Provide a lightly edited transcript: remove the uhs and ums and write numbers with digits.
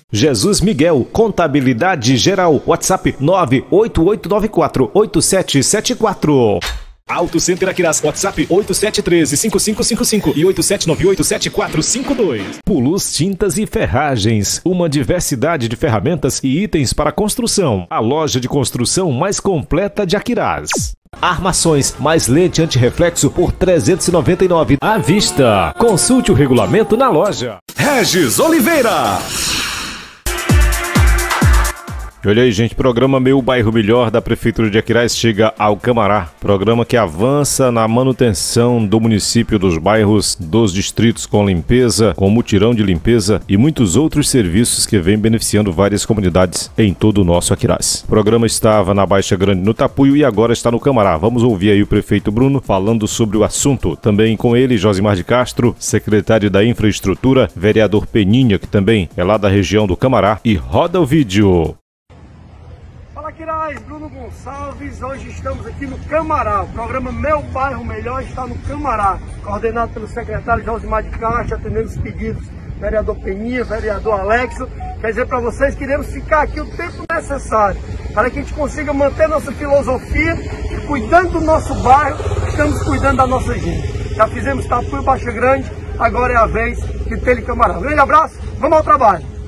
Jesus Miguel, Contabilidade Geral, WhatsApp 988948774. Auto Center Aquiraz, WhatsApp 8713-5555 e 8798-7452. Pulus Tintas e Ferragens, uma diversidade de ferramentas e itens para construção. A loja de construção mais completa de Aquiraz. Armações mais lente antirreflexo por R$ 399 à vista. Consulte o regulamento na loja. Regis Oliveira. Olha aí, gente, programa Meu Bairro Melhor da Prefeitura de Aquiraz chega ao Camará. Programa que avança na manutenção do município, dos bairros, dos distritos, com limpeza, com mutirão de limpeza e muitos outros serviços que vêm beneficiando várias comunidades em todo o nosso Aquiraz. O programa estava na Baixa Grande, no Tapuio, e agora está no Camará. Vamos ouvir aí o prefeito Bruno falando sobre o assunto. Também com ele, Josimar de Castro, secretário da Infraestrutura, vereador Peninha, que também é lá da região do Camará, e roda o vídeo. Aquiraz, Bruno Gonçalves, hoje estamos aqui no Camará. O programa Meu Bairro Melhor está no Camará, coordenado pelo secretário Josimar de Castro, atendendo os pedidos do vereador Peninha, vereador Alexo. Quer dizer para vocês que iremos ficar aqui o tempo necessário para que a gente consiga manter nossa filosofia, cuidando do nosso bairro, estamos cuidando da nossa gente. Já fizemos Tapuio, Baixa Grande, agora é a vez de Tele Camará. Um grande abraço, vamos ao trabalho!